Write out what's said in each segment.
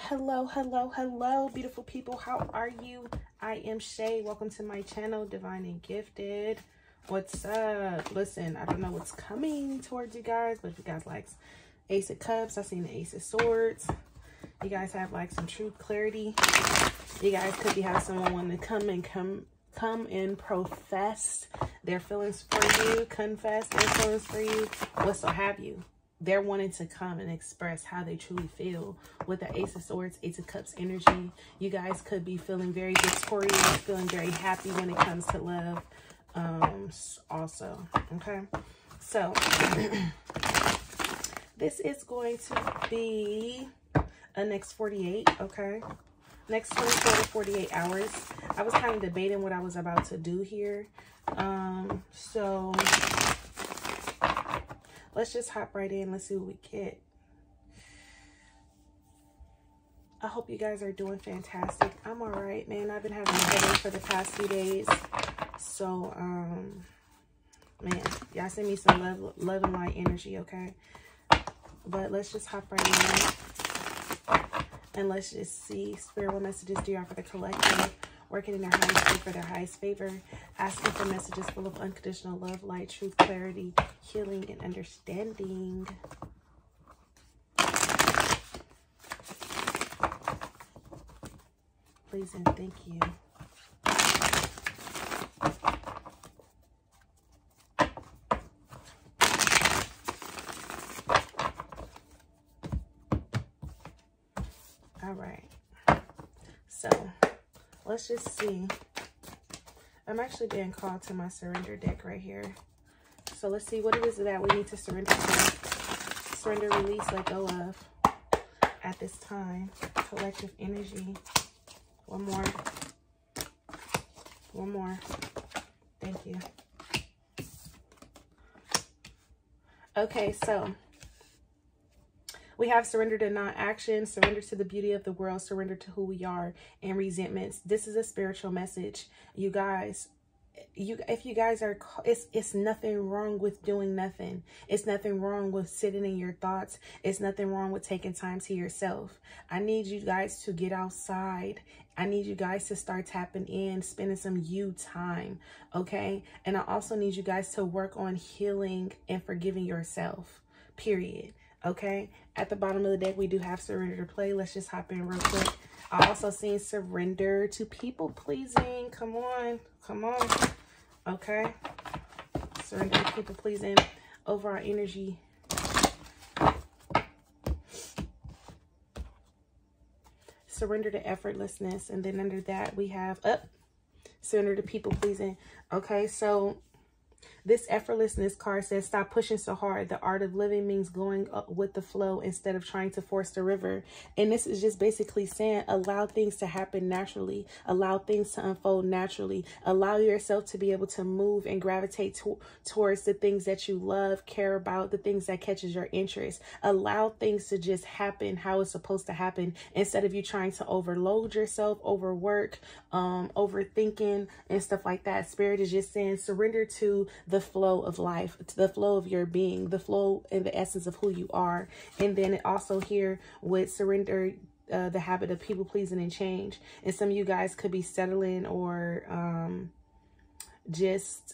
Hello, hello, hello, beautiful people. How are you? I am Shay. Welcome to my channel, Divine and Gifted. What's up? Listen, I don't know what's coming towards you guys, but if you guys like Ace of Cups, I've seen the Ace of Swords. You guys have like some truth, clarity. You guys could be having someone want to come and profess their feelings for you, confess their feelings for you, whatso have you. They're wanting to come and express how they truly feel with the Ace of Swords, Ace of Cups energy. You guys could be feeling very victorious, feeling very happy when it comes to love also, okay? So, this is going to be a next 48, okay? Next 24 to 48 hours. I was kind of debating what I was about to do here. So let's just hop right in. Let's see what we get. I hope you guys are doing fantastic. I'm all right, man. I've been having a headache for the past few days. So, man, y'all send me some love and light energy, okay? But let's just hop right in. And let's just see. Spirit, what messages do y'all for the collective? Working in their highest favor for their highest favor. Asking for messages full of unconditional love, light, truth, clarity, healing, and understanding. Please and thank you. All right. So let's just see. I'm actually being called to my surrender deck right here. So let's see what it is that we need to surrender to. Surrender, release, let go of at this time. Collective energy. One more. One more. Thank you. Okay, so we have surrender to non-action, surrender to the beauty of the world, surrender to who we are, and resentments. This is a spiritual message. You guys, if you guys are, it's nothing wrong with doing nothing. It's nothing wrong with sitting in your thoughts. It's nothing wrong with taking time to yourself. I need you guys to get outside. I need you guys to start tapping in, spending some you time, okay? And I also need you guys to work on healing and forgiving yourself, period. Okay, at the bottom of the deck, we do have surrender to play. Let's just hop in real quick. I also seen surrender to people pleasing. Come on, come on. Okay, surrender to people pleasing over our energy. Surrender to effortlessness. And then under that, we have surrender to people pleasing. Okay, so this effortlessness card says, stop pushing so hard. The art of living means going with the flow instead of trying to force the river. And this is just basically saying, allow things to happen naturally. Allow things to unfold naturally. Allow yourself to be able to move and gravitate towards the things that you love, care about, the things that catches your interest. Allow things to just happen how it's supposed to happen instead of you trying to overload yourself, overwork, overthinking and stuff like that. Spirit is just saying, surrender to the flow of life, to the flow of your being, the flow and the essence of who you are. And then it also here with surrender, the habit of people pleasing and change. And some of you guys could be settling or just,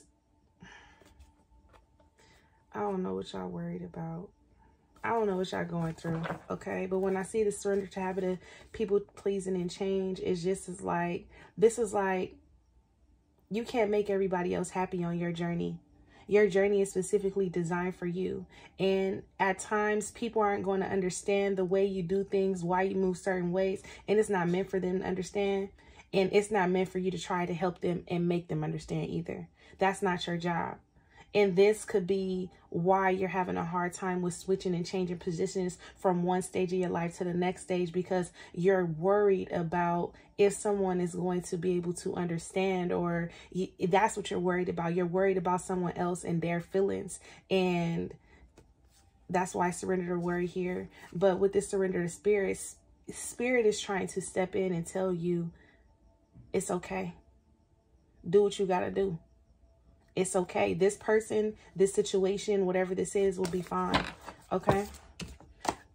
I don't know what y'all worried about. I don't know what y'all going through, okay? But when I see the surrender to habit of people pleasing and change, it's just as like, this is like, you can't make everybody else happy on your journey. Your journey is specifically designed for you. And at times, people aren't going to understand the way you do things, why you move certain ways. And it's not meant for them to understand. And it's not meant for you to try to help them and make them understand either. That's not your job. And this could be why you're having a hard time with switching and changing positions from one stage of your life to the next stage, because you're worried about if someone is going to be able to understand, or that's what you're worried about. You're worried about someone else and their feelings. And that's why I surrender to worry here. But with this surrender to spirit is trying to step in and tell you it's okay. Do what you got to do. It's okay. This person, this situation, whatever this is, will be fine. Okay.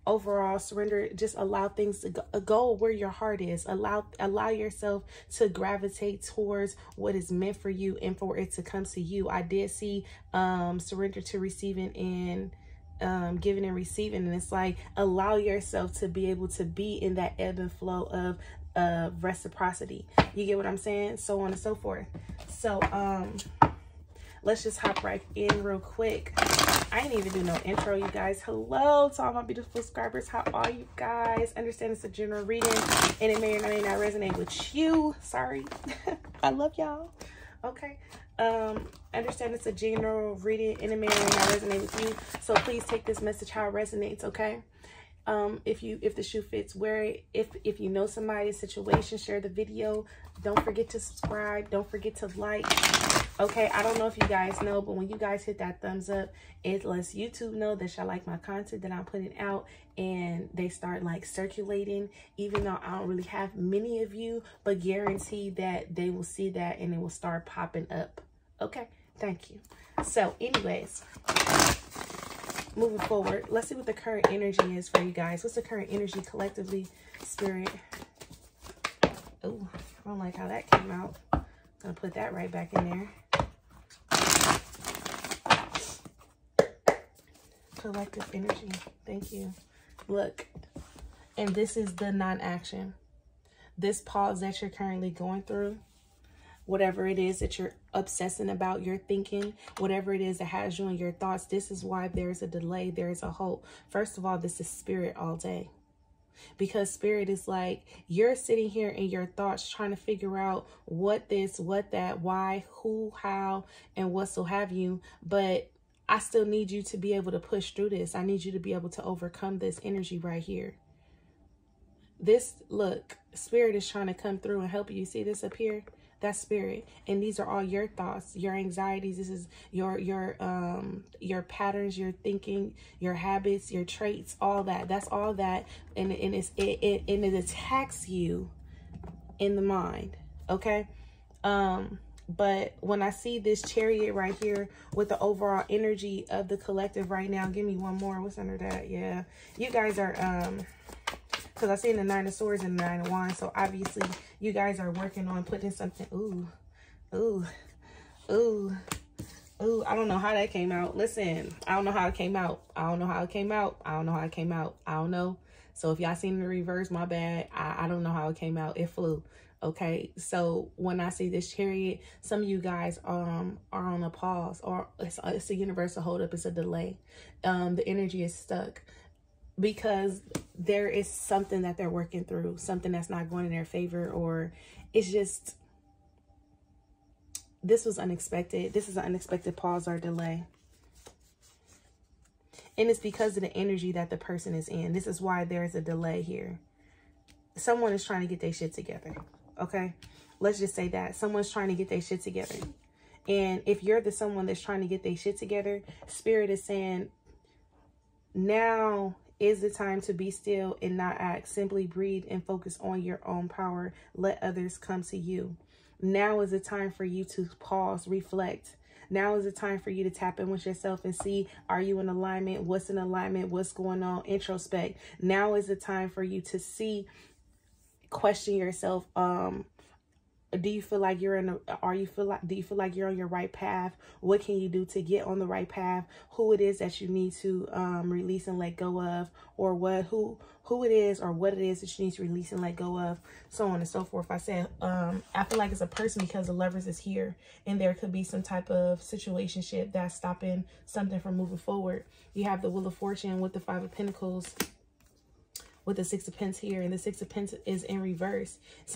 overall surrender. Just allow things to go where your heart is. Allow yourself to gravitate towards what is meant for you and for it to come to you. I did see surrender to receiving and giving and receiving, and it's like allow yourself to be able to be in that ebb and flow of reciprocity. You get what I'm saying? So on and so forth. So let's just hop right in real quick. I didn't even do no intro, you guys. Hello to all my beautiful subscribers. How are you guys? Understand it's a general reading and it may or may not resonate with you. Sorry. I love y'all. Okay. Understand it's a general reading and it may or may not resonate with you. So please take this message how it resonates, okay? If the shoe fits, wear it. If you know somebody's situation, share the video. Don't forget to subscribe. Don't forget to like. Okay, I don't know if you guys know, but when you guys hit that thumbs up, it lets YouTube know that y'all like my content that I'm putting out, and they start like circulating, even though I don't really have many of you, but guarantee that they will see that and it will start popping up. Okay, thank you. So anyways, moving forward, let's see what the current energy is for you guys. What's the current energy collectively, Spirit? Oh, I don't like how that came out. I'm gonna put that right back in there. Collective energy. Thank you. Look, and this is the non-action. This pause that you're currently going through, whatever it is that you're obsessing about, you're thinking, whatever it is that has you in your thoughts, this is why there's a delay, there's a hope. First of all, this is spirit all day. Because spirit is like, you're sitting here in your thoughts trying to figure out what this, what that, why, who, how, and what so have you. But I still need you to be able to push through this. I need you to be able to overcome this energy right here. This, look, spirit is trying to come through and help you. See this up here? That's spirit. And these are all your thoughts, your anxieties. This is your patterns, your thinking, your habits, your traits, all that. That's all that. And it attacks you in the mind. Okay. But when I see this Chariot right here with the overall energy of the collective right now, give me one more. What's under that? Yeah. You guys are, because I see the Nine of Swords and the Nine of Wands. So obviously you guys are working on putting something. Ooh. I don't know how that came out. Listen, I don't know how it came out. I don't know how it came out. I don't know how it came out. I don't know. So if y'all seen the reverse, my bad. I don't know how it came out. It flew. Okay, so when I see this Chariot, some of you guys are on a pause, or it's a universal hold up. It's a delay. The energy is stuck because there is something that they're working through, something that's not going in their favor, or it's just, this was unexpected. This is an unexpected pause or delay. And it's because of the energy that the person is in. This is why there's a delay here. Someone is trying to get their shit together. Okay, let's just say that someone's trying to get their shit together. And if you're the someone that's trying to get their shit together, spirit is saying, now is the time to be still and not act. Simply breathe and focus on your own power. Let others come to you. Now is the time for you to pause, reflect. Now is the time for you to tap in with yourself and see, are you in alignment? What's in alignment? What's going on? Introspect. Now is the time for you to see, question yourself. Do you feel like you're do you feel like you're on your right path? What can you do to get on the right path? Who it is that you need to release and let go of, or who it is or what it is that you need to release and let go of, so on and so forth. I said I feel like it's a person because the Lovers is here, and there could be some type of situationship that's stopping something from moving forward. You have the Wheel of Fortune with the Five of Pentacles, with the Six of Pentacles here, and the Six of Pentacles is in reverse.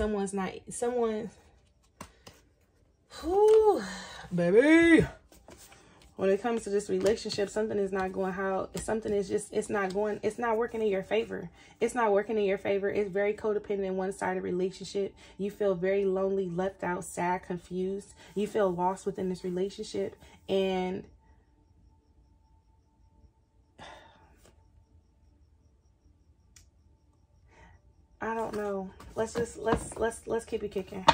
Whew, baby. When it comes to this relationship, something is not going how, something is just, it's not working in your favor. It's not working in your favor. It's very codependent in one-sided relationship. You feel very lonely, left out, sad, confused. You feel lost within this relationship. And I don't know. Let's keep it kicking.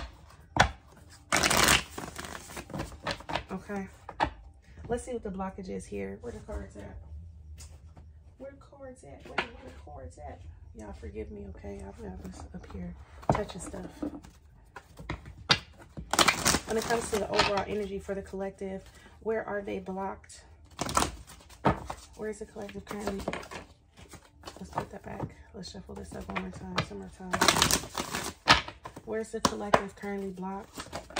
Okay. Let's see what the blockage is here. Where the cards at? Where cards cords at? Where the cords at? Y'all forgive me, okay? I've got this up here touching stuff. When it comes to the overall energy for the collective, where are they blocked? Where is the collective currently? Let's put that back. Let's shuffle this up one more time. Some more time. Where's the collective currently blocked?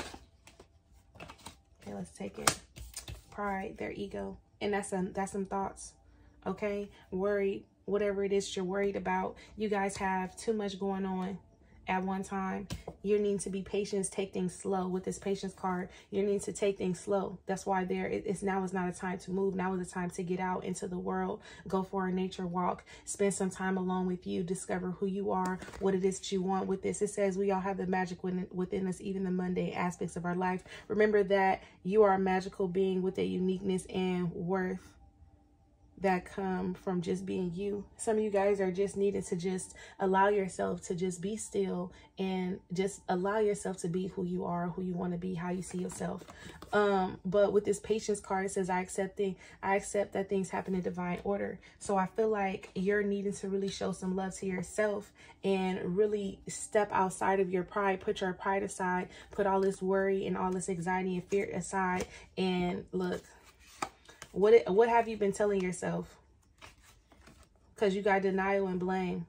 Okay, let's take it. Pride, their ego. And that's some thoughts. Okay? Worried, whatever it is you're worried about. You guys have too much going on at one time. You need to be patient, take things slow. With this patience card, you need to take things slow. That's why now is not a time to move. Now is a time to get out into the world, go for a nature walk, spend some time alone with you, discover who you are, what it is that you want with this. It says we all have the magic within us, even the mundane aspects of our life. Remember that you are a magical being with a uniqueness and worth that come from just being you. Some of you guys are just needing to just allow yourself to just be still and just allow yourself to be who you are, who you want to be, how you see yourself. But with this patience card, it says I accept that things happen in divine order. So I feel like you're needing to really show some love to yourself and really step outside of your pride, put your pride aside, put all this worry and all this anxiety and fear aside, and look, what have you been telling yourself? Because you got denial and blame.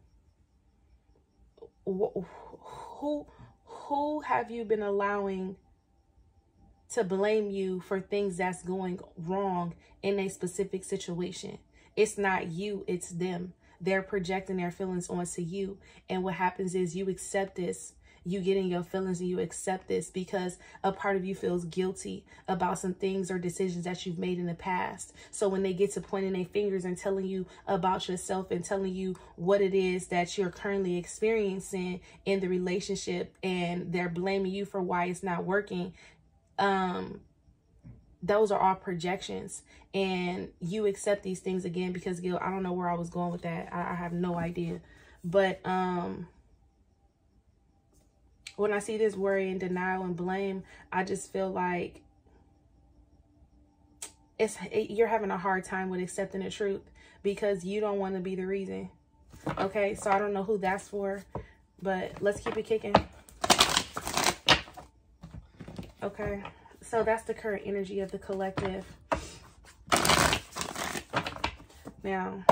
Who have you been allowing to blame you for things that's going wrong in a specific situation? It's not you, it's them. They're projecting their feelings onto you. And what happens is you accept this. You get in your feelings and you accept this because a part of you feels guilty about some things or decisions that you've made in the past. So when they get to pointing their fingers and telling you about yourself and telling you what it is that you're currently experiencing in the relationship, and they're blaming you for why it's not working, those are all projections, and you accept these things again because, Gil, I don't know where I was going with that. I have no idea. But when I see this worry and denial and blame, I just feel like you're having a hard time with accepting the truth because you don't want to be the reason. Okay, so I don't know who that's for, but let's keep it kicking. Okay, so that's the current energy of the collective. Now,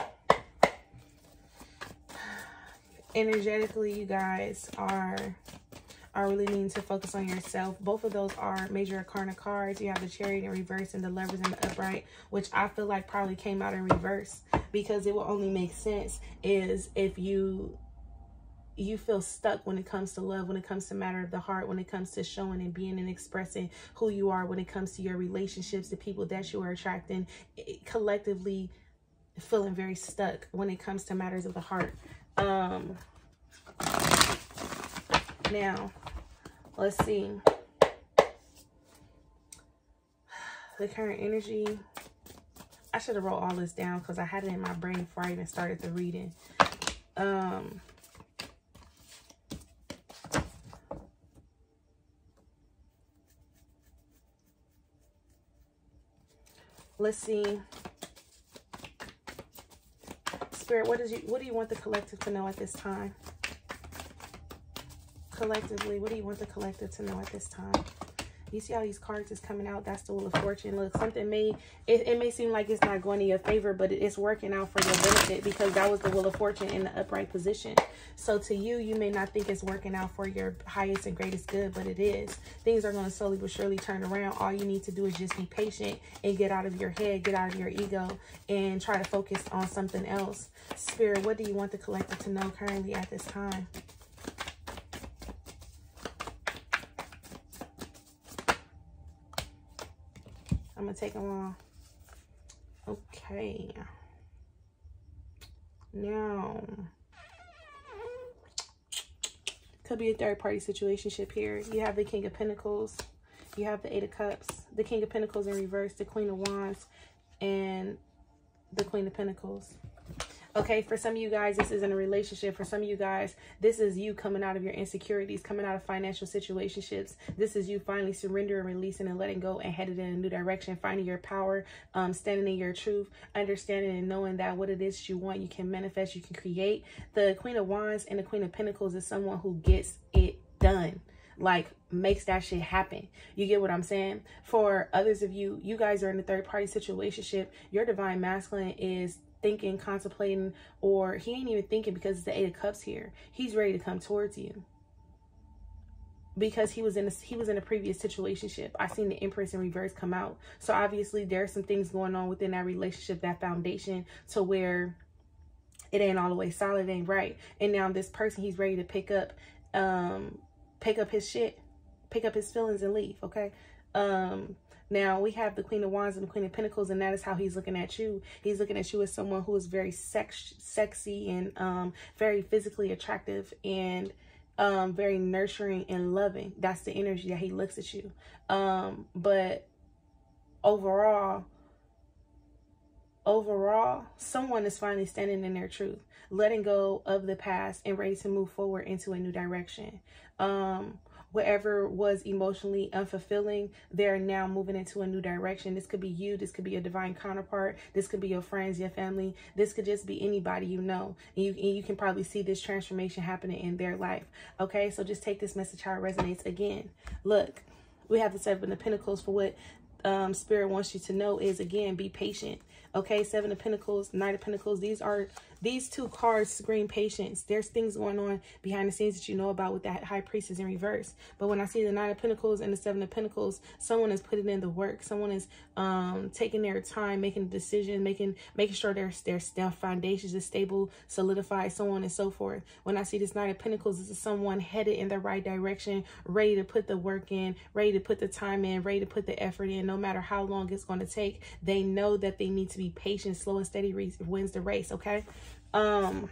energetically, you guys are really needing to focus on yourself. Both of those are major arcana cards. You have the Chariot in reverse and the Lovers in the upright, which I feel like probably came out in reverse because it will only make sense is if you feel stuck when it comes to love, when it comes to matter of the heart, when it comes to showing and being and expressing who you are, when it comes to your relationships, the people that you are attracting, collectively feeling very stuck when it comes to matters of the heart. Now, let's see. The current energy. I should have wrote all this down because I had it in my brain before I even started the reading. Let's see. Spirit, what do you want the collective to know at this time? Collectively, what do you want the collective to know at this time? You see how these cards is coming out? That's the Wheel of Fortune. Look, something it may seem like it's not going in your favor, but it's working out for your benefit because that was the Wheel of Fortune in the upright position. So to you, you may not think it's working out for your highest and greatest good, but it is. Things are going to slowly but surely turn around. All you need to do is just be patient and get out of your head, get out of your ego, and try to focus on something else. Spirit, what do you want the collective to know currently at this time? I'm going to take them all. Okay. Now, could be a third-party situationship here. You have the King of Pentacles. You have the Eight of Cups. The King of Pentacles in reverse. The Queen of Wands. And the Queen of Pentacles. Okay, for some of you guys, this isn't a relationship. For some of you guys, this is you coming out of your insecurities, coming out of financial situationships. This is you finally surrendering, releasing, and letting go and headed in a new direction, finding your power, standing in your truth, understanding and knowing that what it is you want, you can manifest, you can create. The Queen of Wands and the Queen of Pentacles is someone who gets it done. Like, makes that shit happen. You get what I'm saying? For others of you, you guys are in a third-party situationship. Your divine masculine is thinking, contemplating, or he ain't even thinking because it's the Eight of Cups here. He's ready to come towards you because he was in a previous situationship. I seen the Empress in reverse come out. So obviously there's some things going on within that relationship, that foundation, to where it ain't all the way solid, it ain't right. And now this person, he's ready to pick up his shit, pick up his feelings and leave. Okay. Now we have the Queen of Wands and the Queen of Pentacles, and that is how he's looking at you. He's looking at you as someone who is very sexy and very physically attractive and very nurturing and loving. That's the energy that he looks at you. But overall, someone is finally standing in their truth, letting go of the past and ready to move forward into a new direction. Whatever was emotionally unfulfilling, they're now moving into a new direction. This could be you. This could be a divine counterpart. This could be your friends, your family. This could just be anybody you know. And you can probably see this transformation happening in their life. Okay, so just take this message how it resonates. Again, look, we have the Seven of Pentacles. For what Spirit wants you to know is, again, be patient. Okay, Seven of Pentacles, Knight of Pentacles. These two cards scream patience. There's things going on behind the scenes that you know about with that High Priestess in reverse. But when I see the Knight of Pentacles and the Seven of Pentacles, someone is putting in the work. Someone is taking their time, making a decision, making sure their foundations is stable, solidified, so on and so forth. When I see this Knight of Pentacles, this is someone headed in the right direction, ready to put the work in, ready to put the time in, ready to put the effort in, no matter how long it's going to take. They know that they need to be patient. Slow and steady wins the race. Okay. Now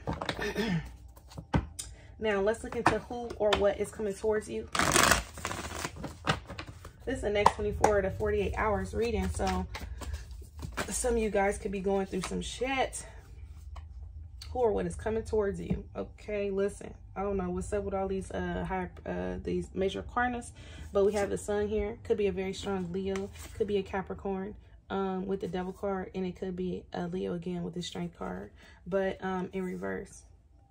let's look into who or what is coming towards you. This is the next 24 to 48 hours reading, so some of you guys could be going through some shit. Who or what is coming towards you? Okay, listen, I don't know what's up with all these these major arcanas, but we have the Sun here. Could be a very strong Leo, could be a Capricorn with the Devil card, and it could be a Leo again with the Strength card, but in reverse.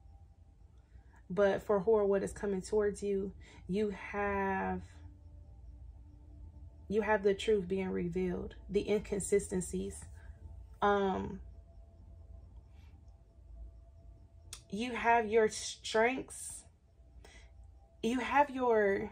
But for who or what is coming towards you, you have the truth being revealed, the inconsistencies. You have your strengths. You have your...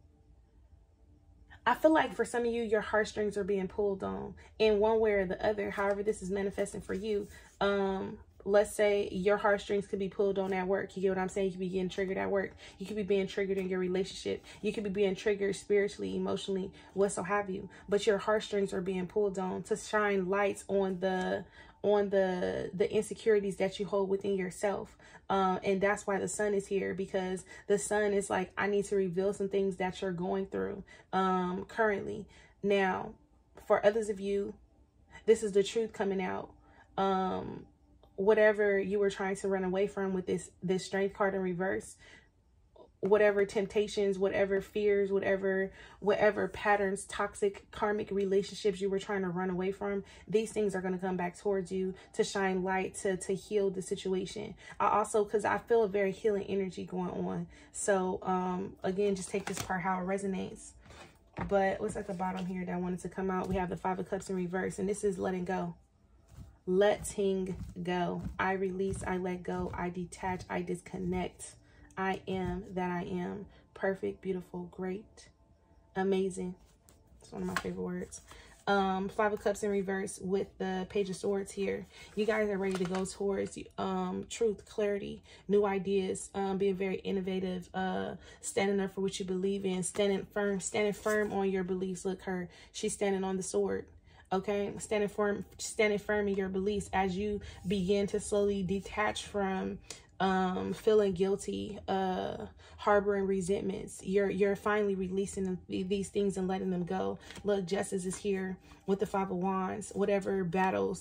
I feel like for some of you, your heartstrings are being pulled on in one way or the other. However this is manifesting for you. Let's say your heartstrings could be pulled on at work. You get what I'm saying? You could be getting triggered at work. You could be being triggered in your relationship. You could be being triggered spiritually, emotionally, what so have you. But your heartstrings are being pulled on to shine lights on the insecurities that you hold within yourself. And that's why the Sun is here, because the Sun is like, I need to reveal some things that you're going through currently. Now, for others of you, this is the truth coming out. Whatever you were trying to run away from with this Strength card in reverse, whatever temptations, whatever fears, whatever patterns, toxic karmic relationships you were trying to run away from, these things are going to come back towards you to shine light, to heal the situation. Because I feel a very healing energy going on. So again, just take this part how it resonates. But what's at the bottom here that I wanted to come out? We have the Five of Cups in reverse, and this is letting go. Letting go. I release, I let go, I detach, I disconnect. I am that I am. Perfect, beautiful, great, amazing. It's one of my favorite words. Five of Cups in reverse with the Page of Swords here. You guys are ready to go towards truth, clarity, new ideas, being very innovative, standing up for what you believe in, standing firm on your beliefs. Look, her, she's standing on the sword. Okay, standing firm in your beliefs as you begin to slowly detach from feeling guilty, harboring resentments. You're finally releasing these things and letting them go. Look, justice is here with the Five of Wands. Whatever battles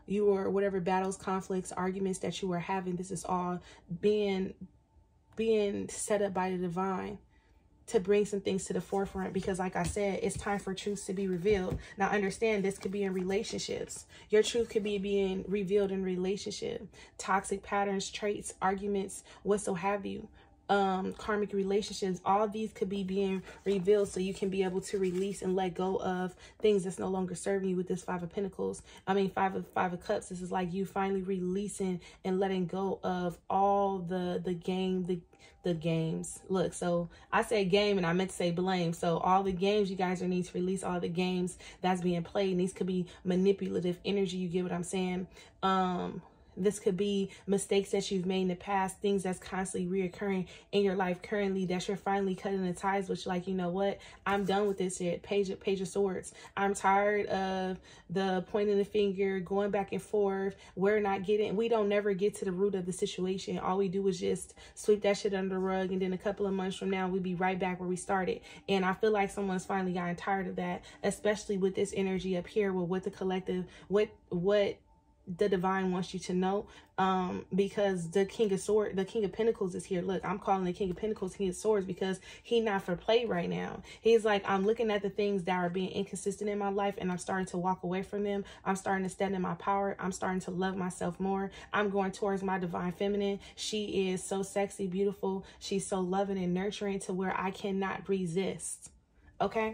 whatever battles, conflicts, arguments that you are having, this is all being set up by the divine to bring some things to the forefront, because like I said, it's time for truths to be revealed. Now understand, this could be in relationships. Your truth could be being revealed in relationship, toxic patterns, traits, arguments, what so have you, karmic relationships. All these could be being revealed so you can be able to release and let go of things that's no longer serving you with this Five of Pentacles. I mean, Five of Cups. This is like you finally releasing and letting go of all the games. Look, so I say game and I meant to say blame. So all the games, you guys need to release all the games that's being played. And these could be manipulative energy. You get what I'm saying? This could be mistakes that you've made in the past, things that's constantly reoccurring in your life currently that you're finally cutting the ties with. Like, you know what? I'm done with this shit. Page of Swords. I'm tired of the pointing the finger, going back and forth. We don't never get to the root of the situation. All we do is just sweep that shit under the rug. And then a couple of months from now, we'll be right back where we started. And I feel like someone's finally gotten tired of that, especially with this energy up here, with what the collective, what the divine wants you to know, because the King of Pentacles is here. Look, I'm calling the King of Pentacles King of Swords because he's not for play right now. He's like, I'm looking at the things that are being inconsistent in my life and I'm starting to walk away from them. I'm starting to stand in my power. I'm starting to love myself more. I'm going towards my divine feminine. She is so sexy, beautiful. She's so loving and nurturing to where I cannot resist. Okay.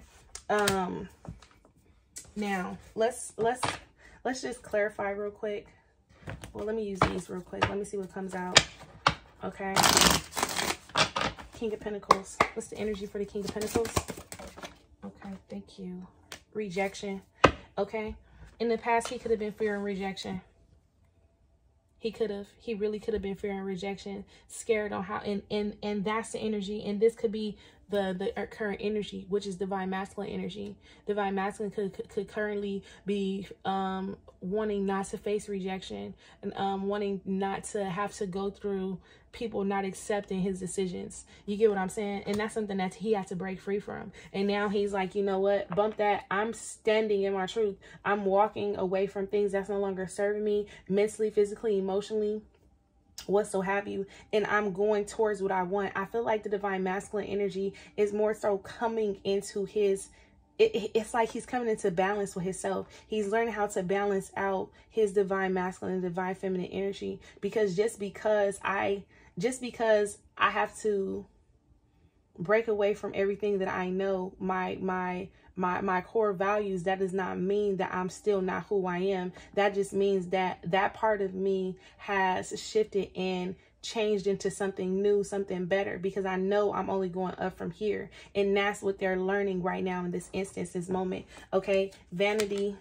Now let's just clarify real quick. Well, let me use these real quick. Let me see what comes out. Okay. King of Pentacles. What's the energy for the King of Pentacles? Okay, thank you. Rejection. Okay. In the past, he could have been fearing rejection. He really could have been fearing rejection, scared on how, and that's the energy. And this could be the current energy, which is divine masculine energy. Divine masculine could currently be wanting not to face rejection and wanting not to have to go through people not accepting his decisions. You get what I'm saying? And that's something that he had to break free from. And now he's like, you know what? Bump that. I'm standing in my truth. I'm walking away from things that's no longer serving me mentally, physically, emotionally, what so have you, and I'm going towards what I want. I feel like the divine masculine energy is more so coming into his, it's like he's coming into balance with himself. He's learning how to balance out his divine masculine and divine feminine energy, because just because I have to break away from everything that I know, my core values, that does not mean that I'm still not who I am. That just means that that part of me has shifted and changed into something new, something better, because I know I'm only going up from here. And that's what they're learning right now in this instance, this moment. Okay, vanity.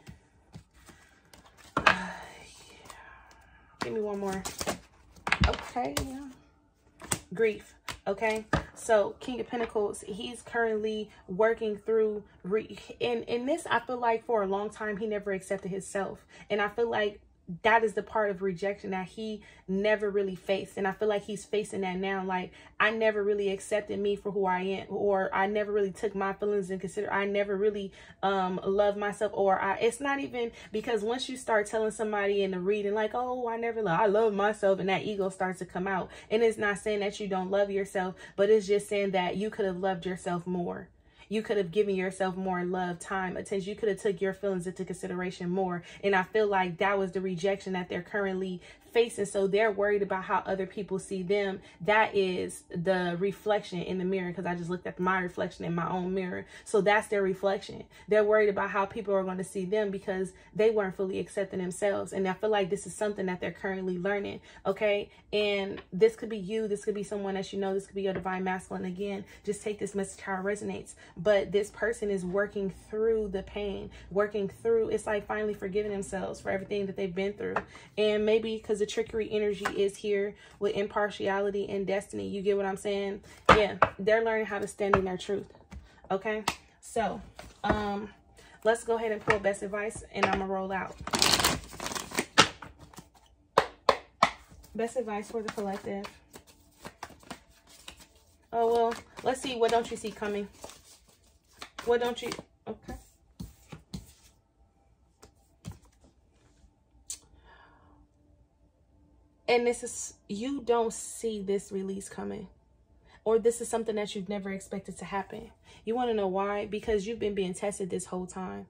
Give me one more. Okay, yeah. Grief. Okay, so King of Pentacles, he's currently working through in this, I feel like for a long time he never accepted himself, and I feel like that is the part of rejection that he never really faced. And I feel like he's facing that now. Like, I never really accepted me for who I am, or I never really took my feelings in consider. I never really loved myself, or it's not even, because once you start telling somebody in the reading like, oh, I love myself, and that ego starts to come out. And it's not saying that you don't love yourself, but it's just saying that you could have loved yourself more. You could have given yourself more love, time, attention. You could have took your feelings into consideration more. And I feel like that was the rejection that they're currently facing. So they're worried about how other people see them. That is the reflection in the mirror, because I just looked at my reflection in my own mirror. So that's their reflection. They're worried about how people are going to see them because they weren't fully accepting themselves. And I feel like this is something that they're currently learning. Okay. And this could be you. This could be someone that you know. This could be your divine masculine. Again, just take this message how it resonates. But this person is working through the pain, working through, it's like finally forgiving themselves for everything that they've been through. And maybe because the trickery energy is here with impartiality and destiny. You get what I'm saying? Yeah, they're learning how to stand in their truth. Okay, so let's go ahead and pull best advice, and I'm gonna roll out. Best advice for the collective. Oh, well, let's see. What don't you see coming? What don't you? Okay. And this is, you don't see this release coming. Or this is something that you've never expected to happen. You want to know why? Because you've been being tested this whole time.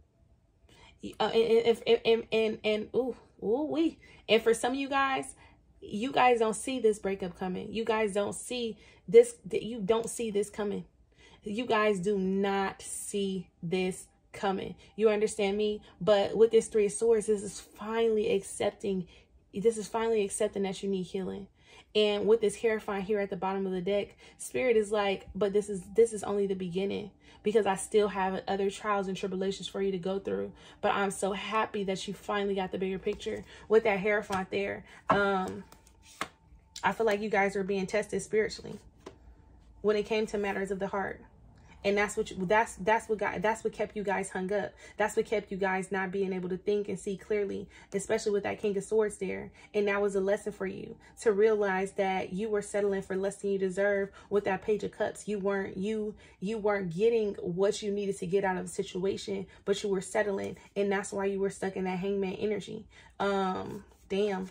And for some of you guys don't see this breakup coming. You guys don't see this. You don't see this coming. You guys do not see this coming. You understand me? But with this Three of Swords, this is finally accepting that you need healing. And with this Hierophant here at the bottom of the deck, Spirit is like, but this is only the beginning, because I still have other trials and tribulations for you to go through. But I'm so happy that you finally got the bigger picture with that Hierophant there. I feel like you guys are being tested spiritually when it came to matters of the heart. And that's what kept you guys hung up. That's what kept you guys not being able to think and see clearly, especially with that King of Swords there. And that was a lesson for you to realize that you were settling for less than you deserve with that Page of Cups. You weren't getting what you needed to get out of the situation, but you were settling, and that's why you were stuck in that Hangman energy. Damn.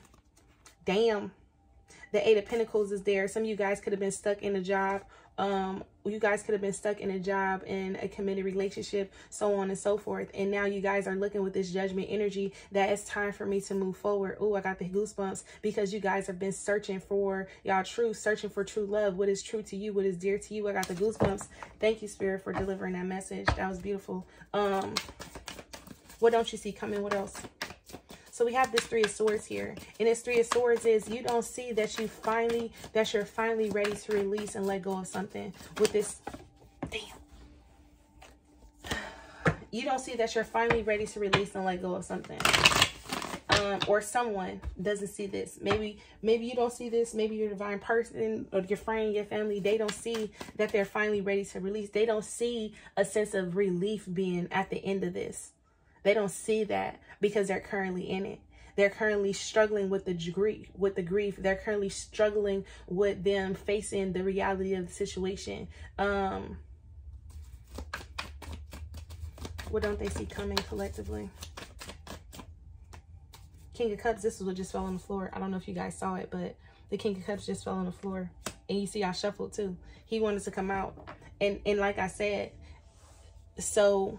The Eight of Pentacles is there. Some of you guys could have been stuck in a job. You guys could have been stuck in a job, in a committed relationship, so on and so forth. And now you guys are looking with this Judgment energy that it's time for me to move forward. Oh, I got the goosebumps, because you guys have been searching for y'all truth, searching for true love. What is true to you? What is dear to you? I got the goosebumps. Thank you, Spirit, for delivering that message. That was beautiful. What don't you see coming? What else? So we have this Three of Swords here. And this Three of Swords is, you don't see that you're finally ready to release and let go of something with this. Damn. You don't see that you're finally ready to release and let go of something. Or someone doesn't see this. Maybe you don't see this. Maybe your divine person or your friend, your family, they don't see that they're finally ready to release. They don't see a sense of relief being at the end of this. They don't see that because they're currently in it. They're currently struggling with the grief. They're currently struggling with them facing the reality of the situation. What don't they see coming collectively? King of Cups, this is what just fell on the floor. I don't know if you guys saw it, but the King of Cups just fell on the floor. And you see I shuffled too. He wanted to come out. And like I said, so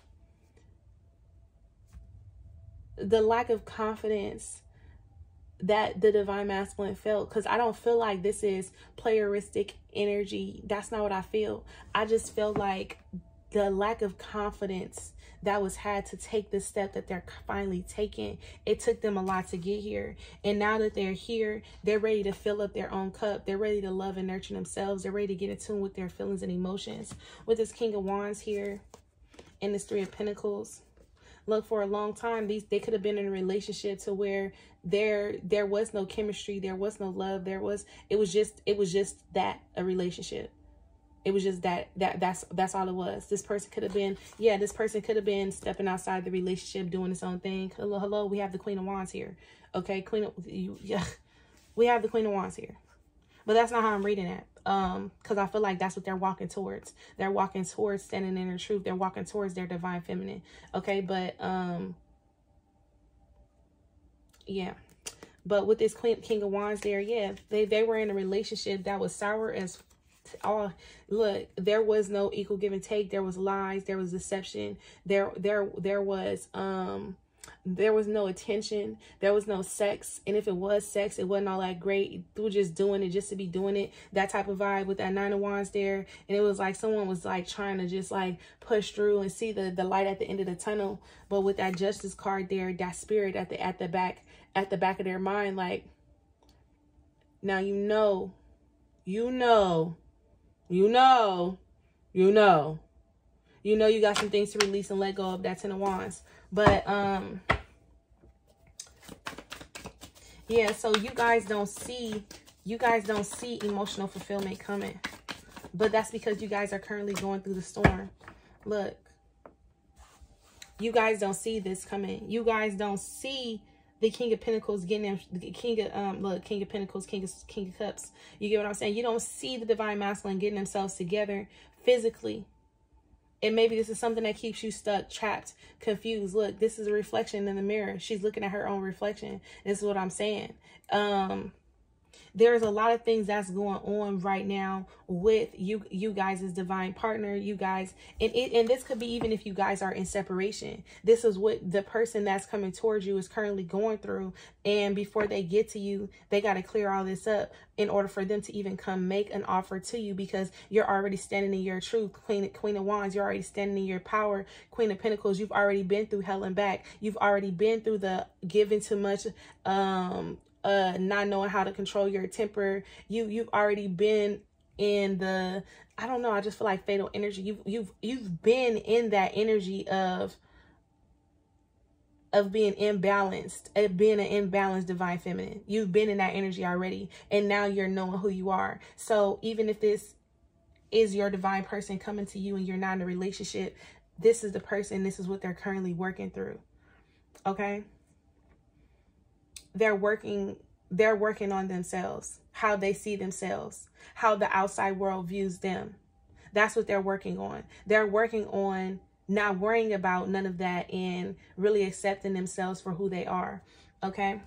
the lack of confidence that the Divine Masculine felt, because I don't feel like this is playeristic energy. That's not what I feel. I just feel like the lack of confidence that was had to take the step that they're finally taking. It took them a lot to get here. And now that they're here, they're ready to fill up their own cup. They're ready to love and nurture themselves. They're ready to get in tune with their feelings and emotions. With this King of Wands here and this Three of Pentacles. Look, for a long time, they could have been in a relationship to where there was no chemistry, there was no love, it was just that, a relationship. It was just that's all it was. This person could have been, this person could have been stepping outside the relationship, doing its own thing. Hello, we have the Queen of Wands here. Okay, we have the Queen of Wands here. But that's not how I'm reading it. Because I feel like that's what they're walking towards. They're walking towards standing in their truth. They're walking towards their divine feminine. Okay, but yeah. But with this King of Wands there, they were in a relationship that was sour as all. Look, there was no equal give and take. There was lies. There was deception. There was no attention. There was no sex. And if it was sex, it wasn't all that great. They were just doing it just to be doing it. That type of vibe with that Nine of Wands there. And it was like someone was like trying to just like push through and see the light at the end of the tunnel. But with that Justice card there, that Spirit at the back of their mind, like, now you know you got some things to release and let go of. That Ten of Wands. But yeah, so you guys don't see emotional fulfillment coming. But that's because you guys are currently going through the storm. Look, you guys don't see this coming. You guys don't see the King of Pentacles getting them, the King of Pentacles, King of Cups. You get what I'm saying? You don't see the Divine Masculine getting themselves together physically. And maybe this is something that keeps you stuck, trapped, confused. Look, this is a reflection in the mirror. She's looking at her own reflection. This is what I'm saying. There's a lot of things that's going on right now with you guys as divine partner, you guys, and this could be even if you guys are in separation. This is what the person that's coming towards you is currently going through, and before they get to you, they got to clear all this up in order for them to even come make an offer to you, because you're already standing in your truth. Queen of Wands, you're already standing in your power. Queen of Pentacles, you've already been through hell and back. You've already been through the giving too much, not knowing how to control your temper. You've already been in the, I don't know, I just feel like fatal energy. You've been in that energy of being imbalanced, being an imbalanced divine feminine. You've been in that energy already, and now you're knowing who you are. So even if this is your divine person coming to you and you're not in a relationship, this is the person, this is what they're currently working through. Okay? They're working on themselves, how they see themselves, how the outside world views them. That's what they're working on. They're working on not worrying about none of that and really accepting themselves for who they are. Okay.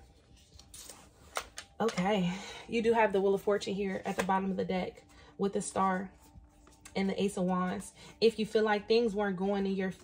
Okay. You do have the Wheel of Fortune here at the bottom of the deck with the Star and the Ace of Wands. If you feel like things weren't going in your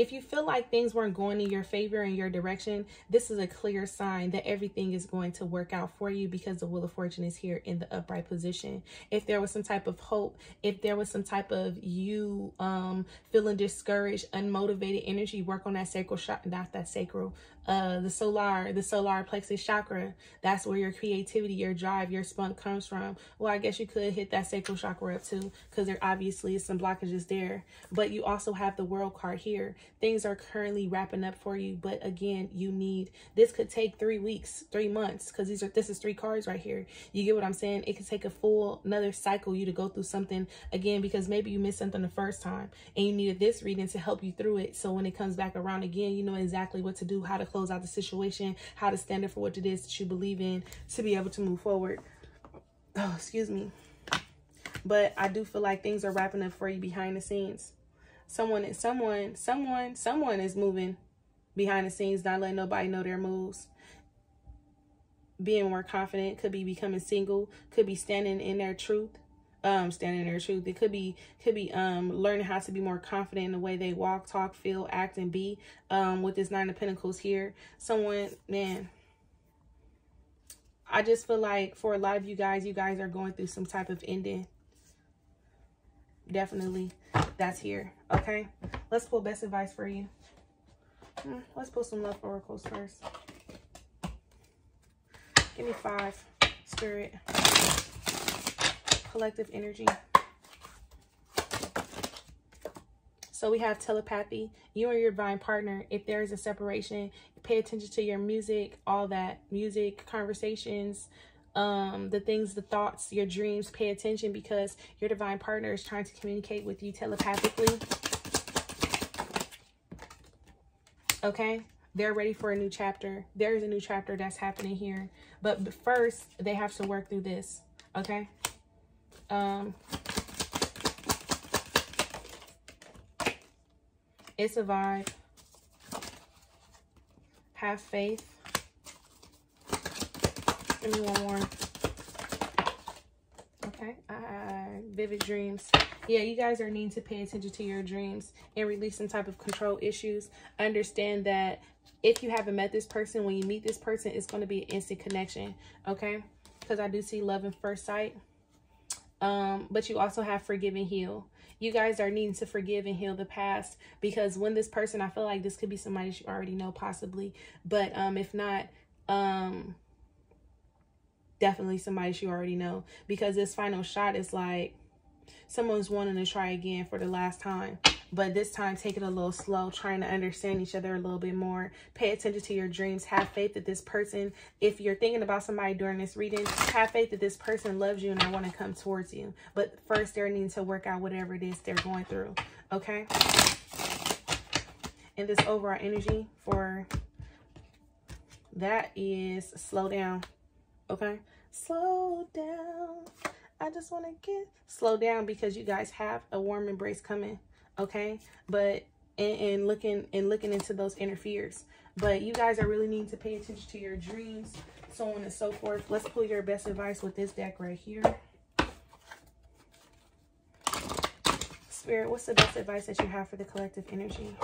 favor in your direction, this is a clear sign that everything is going to work out for you, because the Wheel of Fortune is here in the upright position. If there was some type of hope, if there was some type of you feeling discouraged, unmotivated energy, work on that sacral chakra, not that sacral, the solar plexus chakra. That's where your creativity, your drive, your spunk comes from. Well, I guess you could hit that sacral chakra up too, because there obviously is some blockages there. But you also have the World card here. Things are currently wrapping up for you, but again, this could take 3 weeks, 3 months, because this is 3 cards right here. You get what I'm saying? It could take a full another cycle, you to go through something again, because maybe you missed something the first time and you needed this reading to help you through it. So when it comes back around again, you know exactly what to do, how to close out the situation, how to stand up for what it is that you believe in to be able to move forward. Oh, excuse me. But I do feel like things are wrapping up for you behind the scenes. Someone is moving behind the scenes, not letting nobody know their moves. Being more confident, could be becoming single, could be standing in their truth. It could be learning how to be more confident in the way they walk, talk, feel, act, and be. With this 9 of Pentacles here, someone, man, I just feel like for a lot of you guys are going through some type of ending. Definitely, that's here. Okay, let's pull best advice for you. Let's pull some love oracles first. Give me 5, Spirit. Collective energy. So we have telepathy. You and your divine partner, if there is a separation, pay attention to your music, all that music, conversations, the things, the thoughts, your dreams. Pay attention, because your divine partner is trying to communicate with you telepathically. Okay, they're ready for a new chapter. There's a new chapter that's happening here, but first they have to work through this. Okay. It's a vibe. Have faith. Give me one more. Okay. Vivid dreams. Yeah, you guys are needing to pay attention to your dreams and release some type of control issues. Understand that if you haven't met this person, when you meet this person, it's going to be an instant connection. Okay. Because I do see love at first sight. But you also have forgive and heal. You guys are needing to forgive and heal the past, because when this person, I feel like this could be somebody that you already know possibly, but if not, definitely somebody that you already know, because this final shot is like someone's wanting to try again for the last time, but this time take it a little slow, trying to understand each other a little bit more. Pay attention to your dreams. Have faith that this person, if you're thinking about somebody during this reading, have faith that this person loves you and they want to come towards you. But first, they're needing to work out whatever it is they're going through. Okay? And this overall energy for that is slow down. Okay? Slow down. I just want to slow down, because you guys have a warm embrace coming. Okay, but and looking into those inner fears. But you guys are really needing to pay attention to your dreams, so on and so forth. Let's pull your best advice with this deck right here. Spirit, what's the best advice that you have for the collective energy?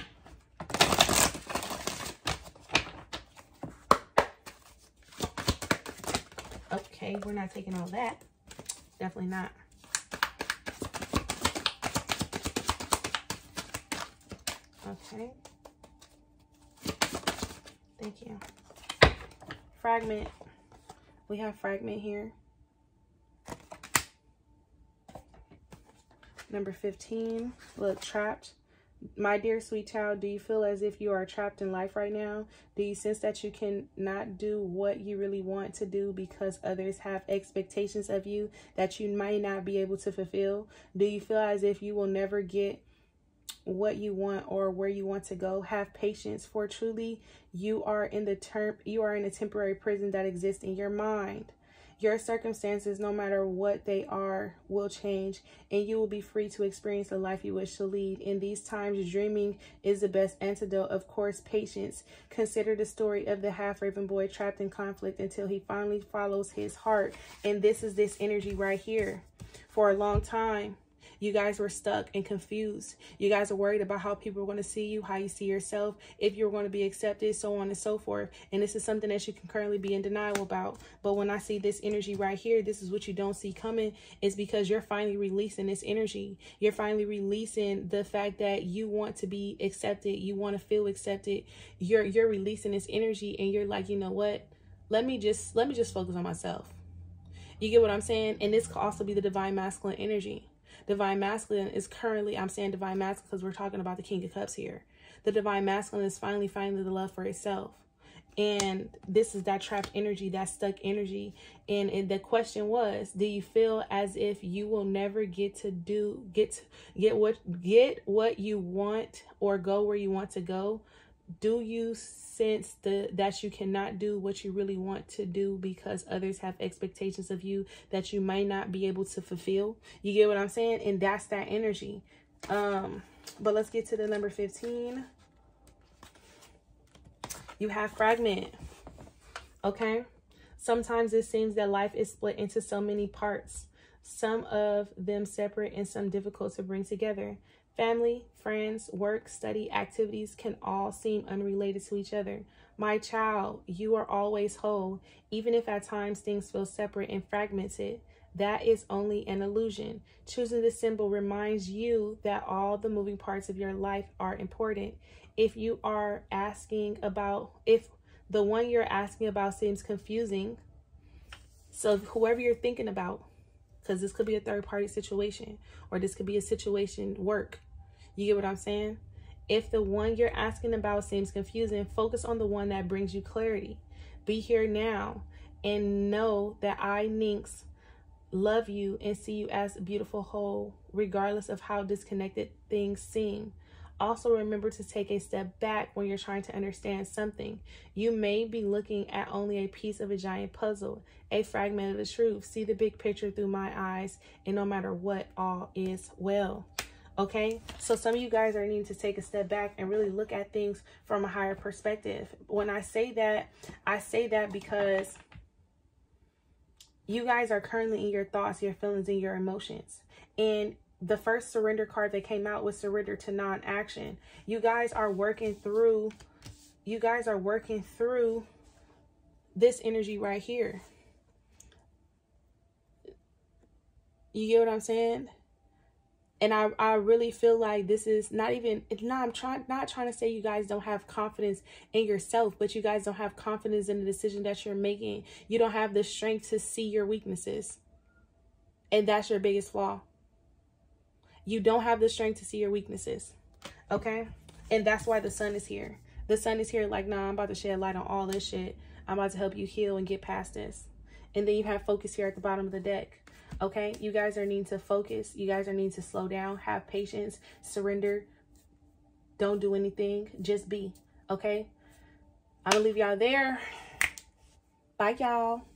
Okay, we're not taking all that. Definitely not. Okay. Thank you. Fragment. We have fragment here. Number 15. Look, trapped. My dear sweet child, do you feel as if you are trapped in life right now? Do you sense that you cannot do what you really want to do because others have expectations of you that you might not be able to fulfill? Do you feel as if you will never get what you want or where you want to go? Have patience, for truly you are in a temporary prison that exists in your mind. Your circumstances, no matter what they are, will change, and you will be free to experience the life you wish to lead. In these times, dreaming is the best antidote. Of course, patience. Consider the story of the half-raven boy trapped in conflict until he finally follows his heart. And this is this energy right here. For a long time, you guys were stuck and confused. You guys are worried about how people are going to see you, how you see yourself, if you're going to be accepted, so on and so forth. And this is something that you can currently be in denial about. But when I see this energy right here, this is what you don't see coming. It's because you're finally releasing this energy. You're finally releasing the fact that you want to be accepted. You want to feel accepted. You're releasing this energy, and you're like, you know what? Let me just focus on myself. You get what I'm saying? And this could also be the divine masculine energy. Divine masculine is currently, I'm saying divine masculine because we're talking about the King of Cups here. The divine masculine is finally finding the love for itself. And this is that trapped energy, that stuck energy. And the question was, do you feel as if you will never get what you want or go where you want to go? Do you sense that you cannot do what you really want to do because others have expectations of you that you might not be able to fulfill? You get what I'm saying? And that's that energy. But let's get to the number 15. You have fragment. Okay. Sometimes it seems that life is split into so many parts, some of them separate and some difficult to bring together. Family, friends, work, study, activities can all seem unrelated to each other. My child, you are always whole, even if at times things feel separate and fragmented. That is only an illusion. Choosing this symbol reminds you that all the moving parts of your life are important. If the one you're asking about seems confusing, so whoever you're thinking about, because this could be a third-party situation, or this could be a situation work. You get what I'm saying? If the one you're asking about seems confusing, focus on the one that brings you clarity. Be here now and know that I, Nyx, love you and see you as a beautiful whole, regardless of how disconnected things seem. Also, remember to take a step back when you're trying to understand something. You may be looking at only a piece of a giant puzzle, a fragment of the truth. See the big picture through my eyes, and no matter what, all is well. Okay, so some of you guys are needing to take a step back and really look at things from a higher perspective. When I say that because you guys are currently in your thoughts, your feelings, and your emotions. And the first surrender card that came out was surrender to non-action. You guys are working through this energy right here. You get what I'm saying? And I really feel like this is not trying to say you guys don't have confidence in yourself, but you guys don't have confidence in the decision that you're making. You don't have the strength to see your weaknesses. And that's your biggest flaw. You don't have the strength to see your weaknesses. Okay? And that's why the sun is here. The sun is here like, nah, I'm about to shed light on all this shit. I'm about to help you heal and get past this. And then you have focus here at the bottom of the deck. Okay? You guys are needing to focus. You guys are needing to slow down, have patience, surrender. Don't do anything. Just be. Okay? I'm going to leave y'all there. Bye, y'all.